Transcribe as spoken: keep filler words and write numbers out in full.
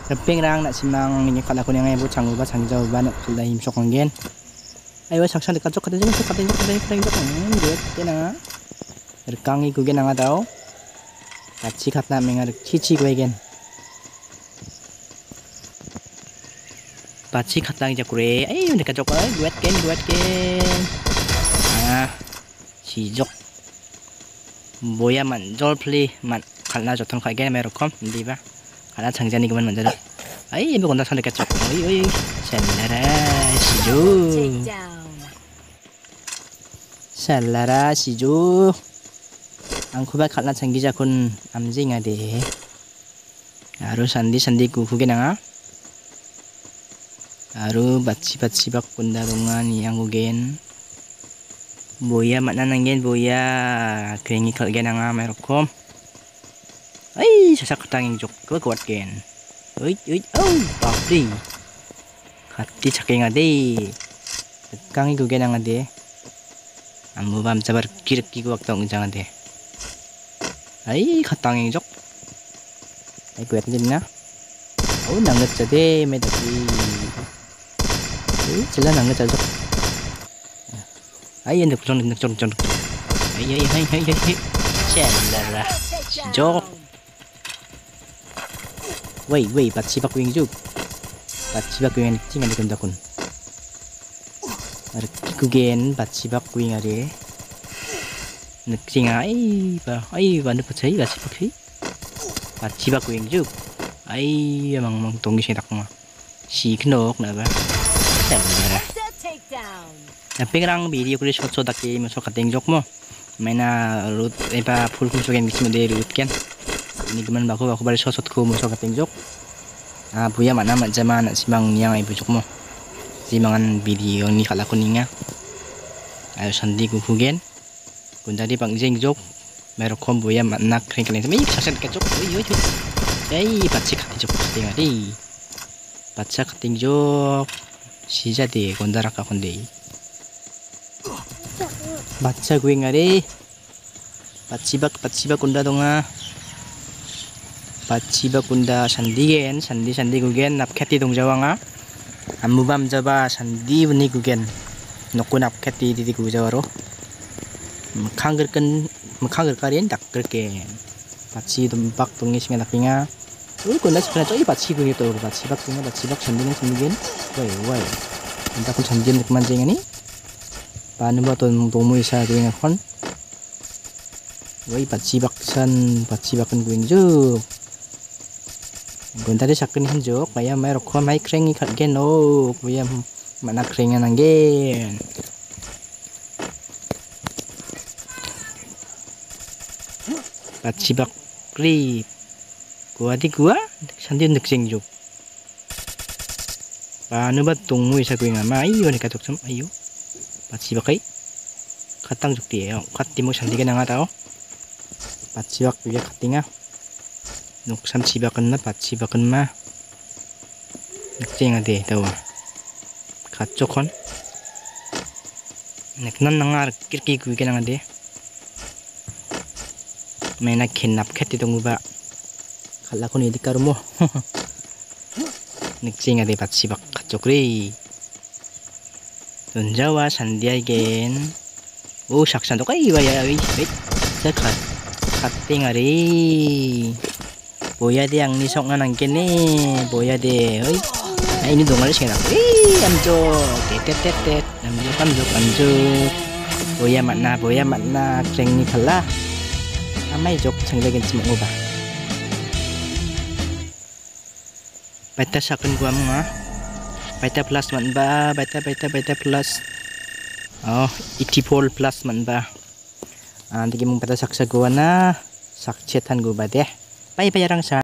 Rapeng nak simang ni kalau aku ni ngai bu chang ba chang jau ba nak sudah him sok anggen. Ayo saksan dekat sok katanya sok katanya katanya katanya katanya dia kena. Rekang iku gen nga tau. Kachi khatna mengar chichi ko gen. Pachi khatang jakure. Ayo dekat sok ai duet gen duet gen. Ah. Sijok. Boya man jol pli man khalna joton khai gen merokom di ba. Karena 장전이 그만 먼저 아이 이거 건다 선택했죠. 어이 어이 살라라 시조 살라라 시조 angkuba kalna 장기자 kun amjinga de aru sandi sandi ku kuge nanga aru batsi batsi bak kunda dongan yang kugen boya makna nangen boya krengi kalgen nanga merokom ay sasak tanging jok ko kuat gen uy uy oh papri khatti chaking ade kangi ku gen ade amu bam jabar kirki ku waktu unjang ade ay khatanging jok ay kuat gen na oh nangat jade medaki ay jela nangat jok ay endek jon endek jon jon ay ay ay ay ay cendera jok Wait, wait, ba't sibak wing juk? Ba't sibak wing tinggal di kunda kun? Ada kikugen ba't sibak wing ada. Nexting ay ba, ay ba anu percaya ba't sibak sih? Ba't sibak wing juk? Ay emang emang tunggu sih tak mah. Si kenok nak ba? Sabar. Tapi kerang video kulit shot-shot tak ke masuk kateng jok mo. Mana root apa full full sugen gitu model root kan? Ini gimana baku baku balik sosot ku musuh kateng jok. Ah buya mana mak zaman nak simang yang ibu jok mo. Simangan video ni kalau aku ninga. Ayo sandi ku kugen. Kun tadi pang jeng jok. Merokom buya mak nak kering kering. Tapi saset ke jok. Oi oi oi. Hey pacik hati jok kateng adi. Pacak kateng jok. Si jadi kondarak aku ndei. Baca gue ngari. Pacibak pacibak kunda donga. Pachiba kunda sandigen sandi sandi gugen napketi dong jawanga amubam jaba sandi beni gugen nokku napketi di gu jawaro mkhanggerken mkhanggerkarien dakgerken pachi dumpak tungi singa napinga ui kunda sebenarnya coy pachi gugen to pachibak tunga pachibak sandigen sandigen wai wai entah kun sandigen manjing ini panu ba ton tomu isa gugen kon wai pachibak san pachibakan gugen jo Gunta de sakni hanjok maya may roko may krengi katgen no maya mana krengan anggen pachibak krip gua di gua sandi neksing jok panu ba tungmu isa kuing ama ayo ni katok sam ayo pachibak kai katang jok dia katimu sandi kan nga tao pachibak biya katinga Nuksam cibakan na pat cibakan ma Nagting ade tawa Kacokon Nagnan nangar kirki kuikin ang ade May nagkinap kat itong uba Kala ko nidi karo mo Nagting ade pat cibak kacokri Tunjawa sandiay gen Oh saksan to kay waya wait wait Sakat Kating ade Boya de yang nisok nga nang kene boya de oi nah ini dongal sih nak ih amjok tetet tetet amjok amjok amjok boya makna boya makna kering ni kalah amai jok sanggeng semua ngubah baita sakun gua mga baita plus man ba baita baita baita plus oh itipol plus man ba ah tinggi mong baita saksa gua na sakcetan gua ba deh Bye bye rang sa